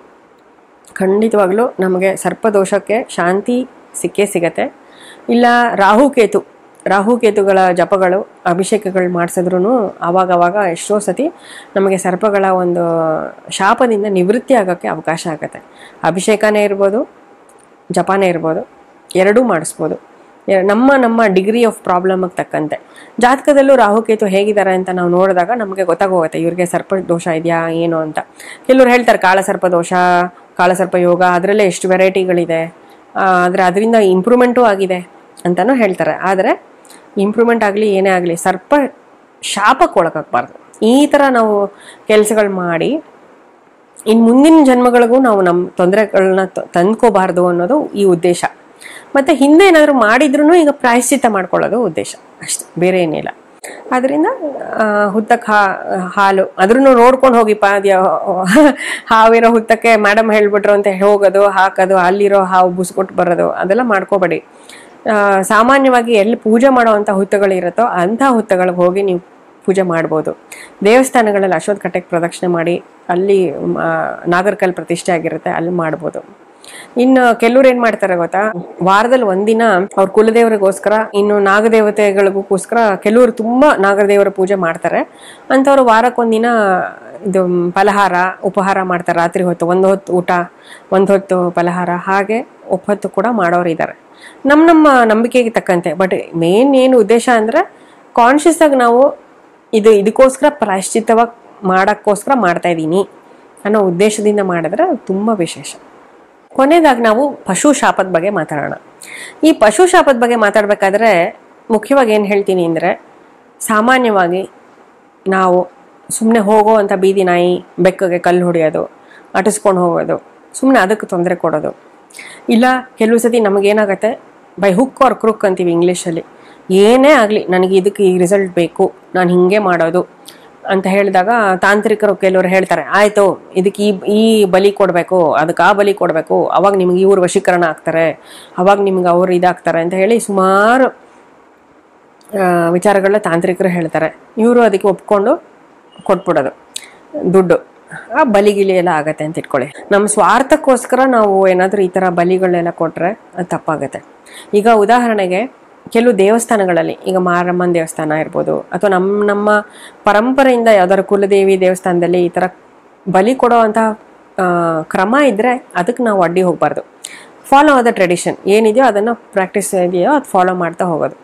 ಖಂಡಿತವಾಗ್ಲೂ ನಮಗೆ ಸರ್ಪದೋಷಕ್ಕೆ ಶಾಂತಿ ಸಿಕ್ಕೇ ಸಿಗತ್ತೆ. ಇಲ್ಲ ರಾಹುಕೇತುಗಳ ಜಪಗಳು, ಅಭಿಷೇಕಗಳು ಮಾಡಿಸಿದ್ರೂ ಆವಾಗವಾಗ ಎಷ್ಟೋ ಸತಿ ನಮಗೆ ಸರ್ಪಗಳ ಒಂದು ಶಾಪದಿಂದ ನಿವೃತ್ತಿ ಆಗೋಕ್ಕೆ ಅವಕಾಶ ಆಗುತ್ತೆ. ಅಭಿಷೇಕನೇ ಇರ್ಬೋದು, ಜಪನೇ ಇರ್ಬೋದು, ಎರಡೂ ಮಾಡಿಸ್ಬೋದು ನಮ್ಮ ಡಿಗ್ರಿ ಆಫ್ ಪ್ರಾಬ್ಲಮ್ಗೆ ತಕ್ಕಂತೆ. ಜಾತಕದಲ್ಲೂ ರಾಹುಕೇತು ಹೇಗಿದ್ದಾರೆ ಅಂತ ನಾವು ನೋಡಿದಾಗ ನಮಗೆ ಗೊತ್ತಾಗೋಗುತ್ತೆ ಇವ್ರಿಗೆ ಸರ್ಪ ದೋಷ ಇದೆಯಾ ಏನು ಅಂತ. ಕೆಲವ್ರು ಹೇಳ್ತಾರೆ ಕಾಳಸರ್ಪ ದೋಷ, ಕಾಳಸರ್ಪ ಯೋಗ, ಅದರಲ್ಲೇ ಎಷ್ಟು ವೆರೈಟಿಗಳಿದೆ, ಆದರೆ ಅದರಿಂದ ಇಂಪ್ರೂವ್ಮೆಂಟೂ ಆಗಿದೆ ಅಂತಲೂ ಹೇಳ್ತಾರೆ. ಆದರೆ ಇಂಪ್ರೂವ್ಮೆಂಟ್ ಆಗಲಿ ಏನೇ ಆಗಲಿ ಸರ್ಪ ಶಾಪಕ್ಕೆ ಒಳಗಾಗಬಾರ್ದು. ಈ ಥರ ನಾವು ಕೆಲಸಗಳು ಮಾಡಿ ಇನ್ನು ಮುಂದಿನ ಜನ್ಮಗಳಿಗೂ ನಾವು ನಮ್ಮ ತೊಂದರೆಗಳನ್ನ ತಂದ್ಕೋಬಾರ್ದು ಅನ್ನೋದು ಈ ಉದ್ದೇಶ. ಮತ್ತು ಹಿಂದೆ ಏನಾದರೂ ಮಾಡಿದ್ರೂ ಈಗ ಪ್ರಾಯಶ್ಚಿತ್ತ ಮಾಡ್ಕೊಳ್ಳೋದು ಉದ್ದೇಶ ಅಷ್ಟೆ, ಬೇರೆ ಏನಿಲ್ಲ. ಅದರಿಂದ ಹುತ್ತಕ್ಕೆ ಹಾಲು ಅದ್ರೂ ನೋಡ್ಕೊಂಡು ಹೋಗಿಪ್ಪ, ಹಾವಿರೋ ಹುತ್ತಕ್ಕೆ ಮೇಡಮ್ ಹೇಳ್ಬಿಟ್ರು ಅಂತ ಹೋಗೋದು, ಹಾಕೋದು, ಅಲ್ಲಿರೋ ಹಾವು ಬುಸ್ಕೊಟ್ಟು ಬರೋದು ಅದೆಲ್ಲ ಮಾಡ್ಕೋಬೇಡಿ. ಸಾಮಾನ್ಯವಾಗಿ ಎಲ್ಲಿ ಪೂಜೆ ಮಾಡೋವಂಥ ಹುತ್ತಗಳಿರುತ್ತೋ ಅಂಥ ಹುತ್ತಗಳಿಗೆ ಹೋಗಿ ನೀವು ಪೂಜೆ ಮಾಡ್ಬೋದು. ದೇವಸ್ಥಾನಗಳಲ್ಲಿ ಅಶ್ವತ್ಥ ಕಟ್ಟೆಗೆ ಪ್ರದಕ್ಷಿಣೆ ಮಾಡಿ ಅಲ್ಲಿ ನಾಗರಕಲ್ ಪ್ರತಿಷ್ಠೆ ಆಗಿರುತ್ತೆ, ಅಲ್ಲಿ ಮಾಡ್ಬೋದು. ಇನ್ನು ಕೆಲವ್ರು ಏನು ಮಾಡ್ತಾರೆ ಗೊತ್ತಾ, ವಾರದಲ್ಲಿ ಒಂದಿನ ಅವ್ರ ಕುಲದೇವರಿಗೋಸ್ಕರ, ಇನ್ನು ನಾಗದೇವತೆಗಳಿಗೋಸ್ಕರ ಕೆಲವರು ತುಂಬ ನಾಗದೇವರ ಪೂಜೆ ಮಾಡ್ತಾರೆ. ಅಂಥವ್ರು ವಾರಕ್ಕೊಂದಿನ ಇದು ಫಲಹಾರ ಉಪಹಾರ ಮಾಡ್ತಾರೆ. ರಾತ್ರಿ ಹೊತ್ತು ಒಂದು ಹೊತ್ತು ಊಟ, ಒಂದು ಹೊತ್ತು ಫಲಹಾರ, ಹಾಗೆ ಒಪ್ಪತ್ತು ಕೂಡ ಮಾಡೋರು ಇದ್ದಾರೆ ನಮ್ಮ ನಂಬಿಕೆಗೆ ತಕ್ಕಂತೆ. ಬಟ್ ಮೇನ್ ಏನು ಉದ್ದೇಶ ಅಂದರೆ ಕಾನ್ಷಿಯಸ್ ಆಗಿ ನಾವು ಇದಕ್ಕೋಸ್ಕರ ಪ್ರಾಯಶ್ಚಿತ್ತವಾಗಿ ಮಾಡೋಕ್ಕೋಸ್ಕರ ಮಾಡ್ತಾ ಇದ್ದೀನಿ ಅನ್ನೋ ಉದ್ದೇಶದಿಂದ ಮಾಡಿದ್ರೆ ತುಂಬ ವಿಶೇಷ. ಕೊನೆಯದಾಗಿ ನಾವು ಪಶು ಶಾಪದ ಬಗ್ಗೆ ಮಾತಾಡೋಣ. ಈ ಪಶು ಶಾಪದ ಬಗ್ಗೆ ಮಾತಾಡಬೇಕಾದ್ರೆ ಮುಖ್ಯವಾಗಿ ಏನು ಹೇಳ್ತೀನಿ ಅಂದರೆ, ಸಾಮಾನ್ಯವಾಗಿ ನಾವು ಸುಮ್ಮನೆ ಹೋಗೋ ಅಂಥ ಬೀದಿ ನಾಯಿ ಬೆಕ್ಕಗೆ ಕಲ್ಲು ಹೊಡೆಯೋದು, ಅಟಿಸ್ಕೊಂಡು ಹೋಗೋದು, ಸುಮ್ಮನೆ ಅದಕ್ಕೆ ತೊಂದರೆ ಕೊಡೋದು. ಇಲ್ಲ ಕೆಲವು ಸತಿ ನಮಗೇನಾಗತ್ತೆ, ಬೈ ಹುಕ್ ಆರ್ ಕ್ರುಕ್ ಅಂತೀವಿ ಇಂಗ್ಲೀಷಲ್ಲಿ, ಏನೇ ಆಗಲಿ ನನಗೆ ಇದಕ್ಕೆ ಈ ರಿಸಲ್ಟ್ ಬೇಕು, ನಾನು ಹಿಂಗೆ ಮಾಡೋದು ಅಂತ ಹೇಳಿದಾಗ ತಾಂತ್ರಿಕರು ಕೆಲವರು ಹೇಳ್ತಾರೆ, ಆಯಿತು ಇದಕ್ಕೆ ಈ ಬಲಿ ಕೊಡಬೇಕು, ಅದಕ್ಕೆ ಆ ಬಲಿ ಕೊಡಬೇಕು, ಅವಾಗ ನಿಮ್ಗೆ ಇವ್ರು ವಶೀಕರಣ ಆಗ್ತಾರೆ, ಅವಾಗ ನಿಮ್ಗೆ ಅವ್ರು ಇದಾಗ್ತಾರೆ ಅಂತ ಹೇಳಿ ಸುಮಾರು ವಿಚಾರಗಳನ್ನ ತಾಂತ್ರಿಕರು ಹೇಳ್ತಾರೆ. ಇವರು ಅದಕ್ಕೆ ಒಪ್ಕೊಂಡು ಕೊಟ್ಬಿಡೋದು ದುಡ್ಡು, ಆ ಬಲಿಗಿಲಿ ಎಲ್ಲ ಆಗತ್ತೆ ಅಂತ ಇಟ್ಕೊಳ್ಳಿ. ನಮ್ಮ ಸ್ವಾರ್ಥಕ್ಕೋಸ್ಕರ ನಾವು ಏನಾದರೂ ಈ ಥರ ಬಲಿಗಳನ್ನೆಲ್ಲ ಕೊಟ್ಟರೆ ಅದು ತಪ್ಪಾಗುತ್ತೆ. ಈಗ ಉದಾಹರಣೆಗೆ ಕೆಲವು ದೇವಸ್ಥಾನಗಳಲ್ಲಿ, ಈಗ ಮಾರಮ್ಮನ ದೇವಸ್ಥಾನ ಇರ್ಬೋದು, ಅಥವಾ ನಮ್ಮ ಪರಂಪರೆಯಿಂದ ಯಾವ್ದಾದ್ರು ಕುಲದೇವಿ ದೇವಸ್ಥಾನದಲ್ಲಿ ಈ ಥರ ಬಲಿ ಕೊಡೋ ಅಂಥ ಕ್ರಮ ಇದ್ದರೆ ಅದಕ್ಕೆ ನಾವು ಅಡ್ಡಿ ಹೋಗಬಾರ್ದು. ಫಾಲೋ ಆದ ಟ್ರೆಡಿಷನ್ ಏನಿದೆಯೋ ಅದನ್ನು ಪ್ರಾಕ್ಟೀಸ್ ಇದೆಯೋ ಅದು ಫಾಲೋ ಮಾಡ್ತಾ ಹೋಗೋದು.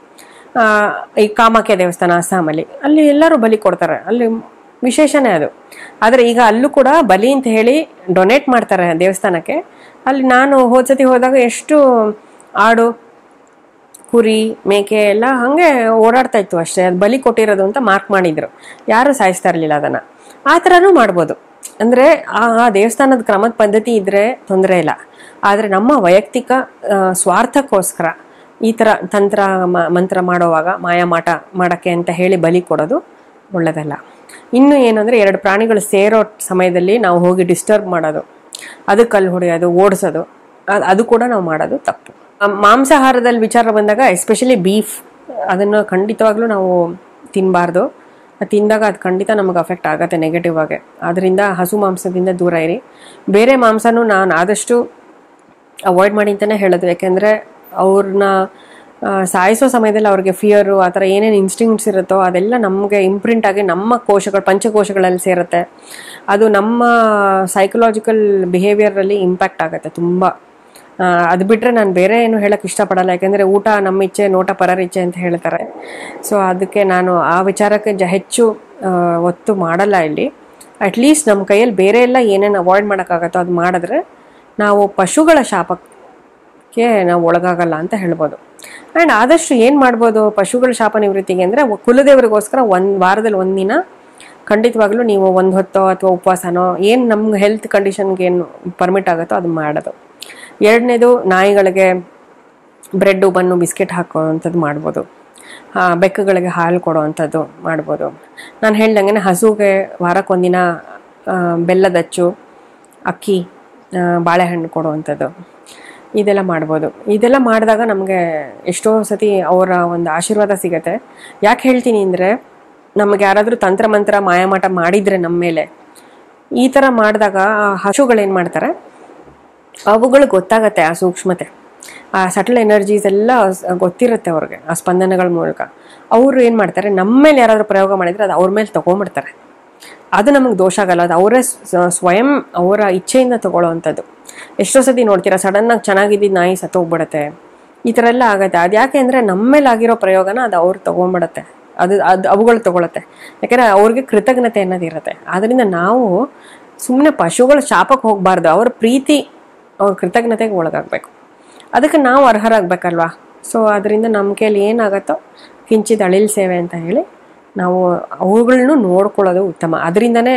ಈ ಕಾಮಾಖ್ಯ ದೇವಸ್ಥಾನ ಅಸ್ಸಾಮಲ್ಲಿ, ಅಲ್ಲಿ ಎಲ್ಲರೂ ಬಲಿ ಕೊಡ್ತಾರೆ, ಅಲ್ಲಿ ವಿಶೇಷನೇ ಅದು. ಆದರೆ ಈಗ ಅಲ್ಲೂ ಕೂಡ ಬಲಿ ಅಂತ ಹೇಳಿ ಡೊನೇಟ್ ಮಾಡ್ತಾರೆ ದೇವಸ್ಥಾನಕ್ಕೆ. ಅಲ್ಲಿ ನಾನು ಹೋದ್ಸತಿ ಹೋದಾಗ ಎಷ್ಟು ಆಡು, ಕುರಿ, ಮೇಕೆ ಎಲ್ಲ ಹಾಗೆ ಓಡಾಡ್ತಾ ಇತ್ತು ಅಷ್ಟೇ. ಅದು ಬಲಿ ಕೊಟ್ಟಿರೋದು ಅಂತ ಮಾರ್ಕ್ ಮಾಡಿದ್ರು, ಯಾರು ಸಾಯಿಸ್ತಾ ಇರಲಿಲ್ಲ ಅದನ್ನು. ಆ ಥರನೂ ಮಾಡ್ಬೋದು. ಅಂದರೆ ಆ ದೇವಸ್ಥಾನದ ಕ್ರಮದ ಪದ್ಧತಿ ಇದ್ದರೆ ತೊಂದರೆ ಇಲ್ಲ. ಆದರೆ ನಮ್ಮ ವೈಯಕ್ತಿಕ ಸ್ವಾರ್ಥಕ್ಕೋಸ್ಕರ ಈ ಥರ ತಂತ್ರ ಮಂತ್ರ ಮಾಡೋವಾಗ ಮಾಟ ಮಾಡೋಕ್ಕೆ ಅಂತ ಹೇಳಿ ಬಲಿ ಕೊಡೋದು ಒಳ್ಳೆಯದಲ್ಲ. ಇನ್ನು ಏನಂದರೆ, ಎರಡು ಪ್ರಾಣಿಗಳು ಸೇರೋ ಸಮಯದಲ್ಲಿ ನಾವು ಹೋಗಿ ಡಿಸ್ಟರ್ಬ್ ಮಾಡೋದು, ಅದಕ್ಕೆ ಕಲ್ಲು ಹೊಡೆಯೋದು, ಓಡಿಸೋದು, ಅದು ಕೂಡ ನಾವು ಮಾಡೋದು ತಪ್ಪು. ಮಾಂಸಾಹಾರದಲ್ಲಿ ವಿಚಾರ ಬಂದಾಗ ಎಸ್ಪೆಷಲಿ ಬೀಫ್, ಅದನ್ನು ಖಂಡಿತವಾಗ್ಲೂ ನಾವು ತಿನ್ನಬಾರ್ದು. ತಿಂದಾಗ ಅದು ಖಂಡಿತ ನಮಗೆ ಅಫೆಕ್ಟ್ ಆಗುತ್ತೆ ನೆಗೆಟಿವ್ ಆಗಿ. ಆದ್ದರಿಂದ ಹಸು ಮಾಂಸದಿಂದ ದೂರ ಇರಿ. ಬೇರೆ ಮಾಂಸನೂ ನಾನು ಆದಷ್ಟು ಅವಾಯ್ಡ್ ಮಾಡಿ ಅಂತಲೇ ಹೇಳೋದು. ಯಾಕೆಂದರೆ ಅವ್ರನ್ನ ಸಾಯಿಸೋ ಸಮಯದಲ್ಲಿ ಅವ್ರಿಗೆ ಫಿಯರು, ಆ ಥರ ಏನೇನು ಇನ್ಸ್ಟಿಂಕ್ಟ್ಸ್ ಇರುತ್ತೋ ಅದೆಲ್ಲ ನಮಗೆ ಇಂಪ್ರಿಂಟ್ ಆಗಿ ನಮ್ಮ ಪಂಚಕೋಶಗಳಲ್ಲಿ ಸೇರುತ್ತೆ. ಅದು ನಮ್ಮ ಸೈಕಲಾಜಿಕಲ್ ಬಿಹೇವಿಯರಲ್ಲಿ ಇಂಪ್ಯಾಕ್ಟ್ ಆಗುತ್ತೆ ತುಂಬ. ಅದು ಬಿಟ್ಟರೆ ನಾನು ಬೇರೆ ಏನು ಹೇಳೋಕ್ಕೆ ಇಷ್ಟಪಡಲ್ಲ. ಯಾಕೆಂದರೆ ಊಟ ನಮ್ಮ ಇಚ್ಛೆ, ನೋಟ ಪರರ ಇಚ್ಛೆ ಅಂತ ಹೇಳ್ತಾರೆ. ಸೊ ಅದಕ್ಕೆ ನಾನು ಆ ವಿಚಾರಕ್ಕೆ ಹೆಚ್ಚು ಒತ್ತು ಮಾಡಲ್ಲ ಇಲ್ಲಿ. ಅಟ್ಲೀಸ್ಟ್ ನಮ್ಮ ಕೈಯಲ್ಲಿ ಬೇರೆ ಎಲ್ಲ ಏನೇನು ಅವಾಯ್ಡ್ ಮಾಡೋಕ್ಕಾಗತ್ತೋ ಅದು ಮಾಡಿದ್ರೆ ನಾವು ಪಶುಗಳ ಶಾಪಕ್ಕೆ ನಾವು ಒಳಗಾಗಲ್ಲ ಅಂತ ಹೇಳ್ಬೋದು. ಆ್ಯಂಡ್ ಆದಷ್ಟು ಏನು ಮಾಡ್ಬೋದು ಪಶುಗಳ ಶಾಪ ನಿವೃತ್ತಿಗೆ ಅಂದರೆ, ಕುಲದೇವರಿಗೋಸ್ಕರ ವಾರದಲ್ಲಿ ಒಂದಿನ ಖಂಡಿತವಾಗ್ಲೂ ನೀವು ಒಂದು ಹೊತ್ತೋ ಅಥವಾ ಉಪವಾಸನೋ, ಏನು ನಮ್ಗೆ ಹೆಲ್ತ್ ಕಂಡೀಷನ್ಗೆ ಏನು ಪರ್ಮಿಟ್ ಆಗುತ್ತೋ ಅದು ಮಾಡೋದು. ಎರಡನೇದು, ನಾಯಿಗಳಿಗೆ ಬ್ರೆಡ್ಡು, ಬನ್ನು, ಬಿಸ್ಕೆಟ್ ಹಾಕೋವಂಥದ್ದು ಮಾಡ್ಬೋದು. ಬೆಕ್ಕುಗಳಿಗೆ ಹಾಲು ಕೊಡೋವಂಥದ್ದು ಮಾಡ್ಬೋದು. ನಾನು ಹೇಳ್ದಂಗೆ ಹಸುಗೆ ವಾರಕ್ಕೊಂದಿನ ಬೆಲ್ಲದಚ್ಚು, ಅಕ್ಕಿ, ಬಾಳೆಹಣ್ಣು ಕೊಡುವಂಥದ್ದು, ಇದೆಲ್ಲ ಮಾಡ್ಬೋದು. ಇದೆಲ್ಲ ಮಾಡಿದಾಗ ನಮಗೆ ಎಷ್ಟೋ ಸತಿ ಅವರ ಒಂದು ಆಶೀರ್ವಾದ ಸಿಗತ್ತೆ. ಯಾಕೆ ಹೇಳ್ತೀನಿ ಅಂದರೆ, ನಮಗೆ ಯಾರಾದರೂ ತಂತ್ರಮಂತ್ರ ಮಾಯಾಮಾಟ ಮಾಡಿದರೆ ನಮ್ಮ ಮೇಲೆ, ಈ ಥರ ಮಾಡಿದಾಗ ಹಸುಗಳೇನು ಮಾಡ್ತಾರೆ, ಅವುಗಳಿಗೆ ಗೊತ್ತಾಗತ್ತೆ ಆ ಸೂಕ್ಷ್ಮತೆ, ಆ ಸಟಲ್ ಎನರ್ಜೀಸ್ ಎಲ್ಲ ಗೊತ್ತಿರುತ್ತೆ ಅವ್ರಿಗೆ, ಆ ಸ್ಪಂದನಗಳ ಮೂಲಕ. ಅವರು ಏನು ಮಾಡ್ತಾರೆ, ನಮ್ಮ ಮೇಲೆ ಯಾರಾದರೂ ಪ್ರಯೋಗ ಮಾಡಿದರೆ ಅದು ಅವ್ರ ಮೇಲೆ ತೊಗೊಂಬಿಡ್ತಾರೆ. ಅದು ನಮಗೆ ದೋಷ ಆಗಲ್ಲ, ಅದು ಅವರೇ ಸ್ವಯಂ ಅವರ ಇಚ್ಛೆಯಿಂದ ತೊಗೊಳ್ಳೋ ಅಂಥದ್ದು. ಎಷ್ಟೋ ಸತಿ ನೋಡ್ತೀರಾ, ಸಡನ್ನಾಗಿ ಚೆನ್ನಾಗಿದ್ದಿದ್ದು ನಾಯಿ ಸತ್ತೋಗ್ಬಿಡುತ್ತೆ, ಈ ಥರ ಎಲ್ಲ ಆಗುತ್ತೆ. ಅದು ಯಾಕೆ ಅಂದರೆ ನಮ್ಮ ಮೇಲೆ ಆಗಿರೋ ಪ್ರಯೋಗನ ಅದು ಅವ್ರು ತೊಗೊಂಬಿಡುತ್ತೆ, ಅವುಗಳು ತೊಗೊಳುತ್ತೆ. ಯಾಕೆಂದರೆ ಅವ್ರಿಗೆ ಕೃತಜ್ಞತೆ ಅನ್ನೋದಿರುತ್ತೆ. ಆದ್ದರಿಂದ ನಾವು ಸುಮ್ಮನೆ ಪಶುಗಳ ಶಾಪಕ್ಕೆ ಹೋಗಬಾರ್ದು, ಅವ್ರ ಪ್ರೀತಿ, ಅವ್ರ ಕೃತಜ್ಞತೆಗೆ ಒಳಗಾಗಬೇಕು. ಅದಕ್ಕೆ ನಾವು ಅರ್ಹರಾಗಬೇಕಲ್ವಾ. ಸೊ ಅದರಿಂದ ನಮ್ಮ ಕೈಯಲ್ಲಿ ಏನಾಗುತ್ತೋ ಕಿಂಚಿತ್ ಅಳಿಲ್ ಸೇವೆ ಅಂತ ಹೇಳಿ ನಾವು ಅವುಗಳನ್ನೂ ನೋಡ್ಕೊಳ್ಳೋದು ಉತ್ತಮ. ಅದರಿಂದನೇ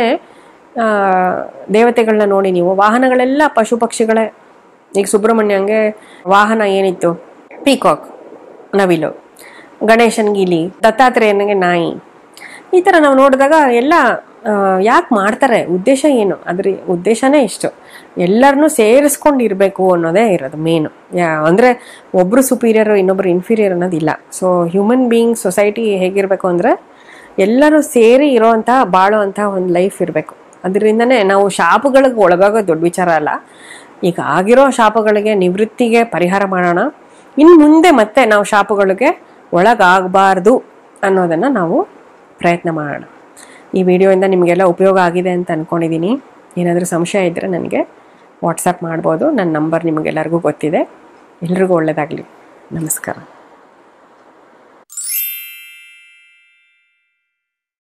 ದೇವತೆಗಳನ್ನ ನೋಡಿ ನೀವು, ವಾಹನಗಳೆಲ್ಲ ಪಶು ಪಕ್ಷಿಗಳೇ. ಈಗ ಸುಬ್ರಹ್ಮಣ್ಯಂಗೆ ವಾಹನ ಏನಿತ್ತು, ಪೀಕಾಕ್, ನವಿಲು, ಗಣೇಶನ್ಗೆ ಇಲಿ, ದತ್ತಾತ್ರೇಯನಿಗೆ ನಾಯಿ. ಈ ಥರ ನಾವು ನೋಡಿದಾಗ ಎಲ್ಲ ಯಾಕೆ ಮಾಡ್ತಾರೆ, ಉದ್ದೇಶ ಏನು, ಅದ್ರ ಉದ್ದೇಶನೇ ಇಷ್ಟು, ಎಲ್ಲರನ್ನೂ ಸೇರಿಸ್ಕೊಂಡಿರಬೇಕು ಅನ್ನೋದೇ ಇರೋದು ಮೇನು. ಅಂದರೆ ಒಬ್ಬರು ಸುಪೀರಿಯರು ಇನ್ನೊಬ್ರು ಇನ್ಫೀರಿಯರ್ ಅನ್ನೋದಿಲ್ಲ. ಸೊ ಹ್ಯೂಮನ್ ಬೀಯಿಂಗ್ ಸೊಸೈಟಿ ಹೇಗಿರಬೇಕು ಅಂದರೆ ಎಲ್ಲರೂ ಸೇರಿ ಇರೋವಂಥ ಬಾಳೋ ಅಂಥ ಒಂದು ಲೈಫ್ ಇರಬೇಕು. ಅದರಿಂದನೇ ನಾವು ಶಾಪಗಳಿಗೆ ಒಳಗಾಗೋದು ದೊಡ್ಡ ವಿಚಾರ ಅಲ್ಲ. ಈಗ ಆಗಿರೋ ಶಾಪಗಳಿಗೆ ನಿವೃತ್ತಿಗೆ ಪರಿಹಾರ ಮಾಡೋಣ. ಇನ್ನು ಮುಂದೆ ಮತ್ತೆ ನಾವು ಶಾಪಗಳಿಗೆ ಒಳಗಾಗಬಾರ್ದು ಅನ್ನೋದನ್ನು ನಾವು ಪ್ರಯತ್ನ ಮಾಡೋಣ. ಈ ವಿಡಿಯೋಯಿಂದ ನಿಮಗೆಲ್ಲ ಉಪಯೋಗ ಆಗಿದೆ ಅಂತ ಅಂದ್ಕೊಂಡಿದ್ದೀನಿ. ಏನಾದರೂ ಸಂಶಯ ಇದ್ದರೆ ನನಗೆ ವಾಟ್ಸಪ್ ಮಾಡ್ಬೋದು. ನನ್ನ ನಂಬರ್ ನಿಮಗೆಲ್ಲರಿಗೂ ಗೊತ್ತಿದೆ. ಎಲ್ರಿಗೂ ಒಳ್ಳೆಯದಾಗಲಿ. ನಮಸ್ಕಾರ.